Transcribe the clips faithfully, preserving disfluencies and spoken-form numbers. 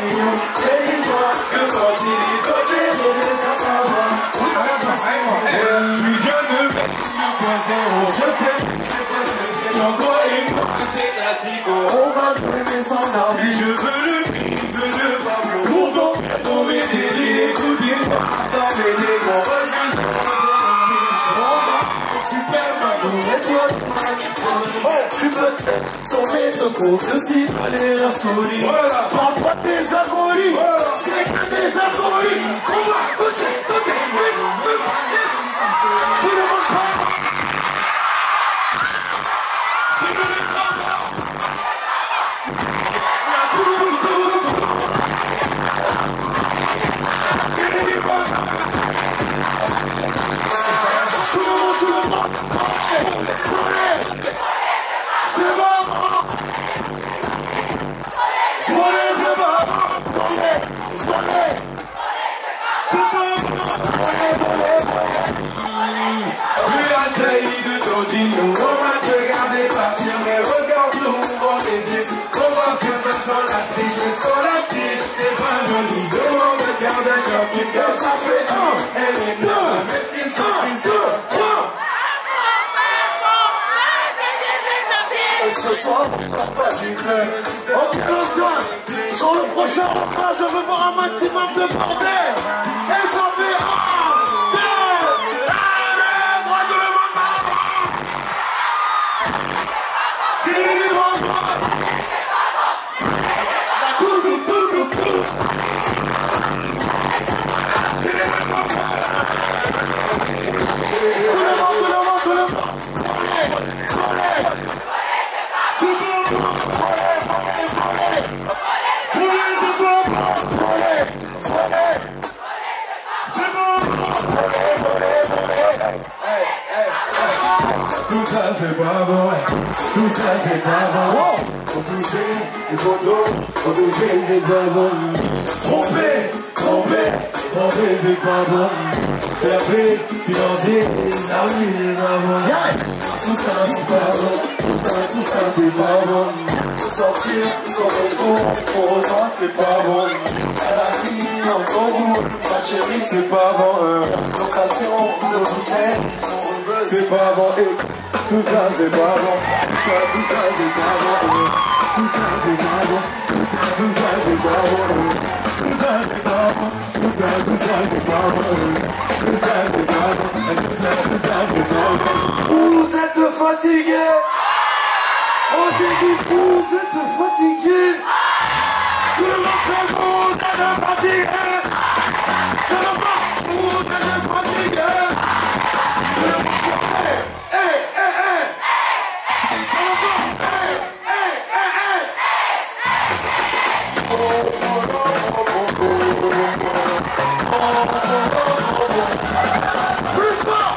dis-moi que faut-il y donner, je vais t'en savoir. Tu viens de mettre deux point zéro. Je t'aime, Django et moi, c'est classico. On va jouer sans arbitre. Je veux le clip de Pablo. Pour tomber dans mes délires, écoute bien dans mes décors. Superman, et toi, oh, tu peux sauver ton couple si t'as les insolites. Voilà. Prends pas tes alcooliques, voilà. C'est que des alcooliques. On va goûter, goûter, tout le monde parle. C'est que les femmes. Tout le monde, tout le monde. C'est que les femmes. Tout le monde, tout le monde. C'est bon. Voler, c'est bon. Voler, voler. C'est bon. Voler, voler, voler. Vu la taille de ton jean, on va te regarder partir, mais regarde-nous, on est dix. On va faire ça sans la triche, mais sans la triche, c'est pas joli. Demande, regarde un shopping, ça fait un, elle est deux, mais ce qu'il surprise, deux, trois. Ce soir, on ne sera pas du club. Ok, longtemps. Sur le prochain refrain, je veux voir un maximum de bordel. Et ça fait un, deux, allez, droit de le monde. C'est libre. Tout, tout, tout, tout, tout. C'est libre. Tout le monde, tout le monde, tout le monde. C'est bon, voler, voler, voler. Voler, c'est bon, voler, voler. C'est bon, voler, voler, voler. Hey, hey, hey. Tout ça c'est pas bon, tout ça c'est pas bon. Faut toucher, il faut d'eau, faut toucher, c'est pas bon. Tromper, tromper, tromper, c'est pas bon. Faire paix, financer, ça aussi c'est pas bon. Tout ça c'est pas bon. Tout ça, tout ça, c'est pas bon. Sortir sans retour, pour autant, c'est pas bon. À la vie, en goût, ma chérie, c'est pas bon. Location de bouteille, c'est pas bon. Et tout ça, c'est pas bon. Tout ça, tout ça, c'est pas bon. Tout ça, c'est pas bon. Tout ça, tout ça, c'est pas bon. Tout ça, c'est pas bon. Tout ça, tout ça, c'est pas bon. Tout ça, c'est pas bon. Tout ça, tout ça, c'est pas bon. Vous êtes fatigués. Oh, j'ai dit, vous êtes fatigués. Tout le monde fait, vous êtes fatigués. Tout le monde, vous êtes fatigués. Tout le monde fait, hey, hey, hey. Tout le monde, hey, hey, hey, hey. Oh, oh, oh, oh, oh, oh, oh, oh, oh. Plus fort.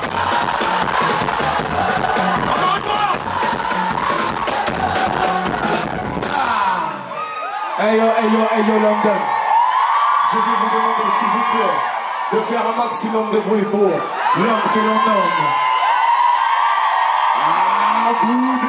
Hey yo, hey yo, hey yo, London. Je vais vous demander, s'il vous plaît, de faire un maximum de bruit pour l'homme que l'on nomme Abou Debeing.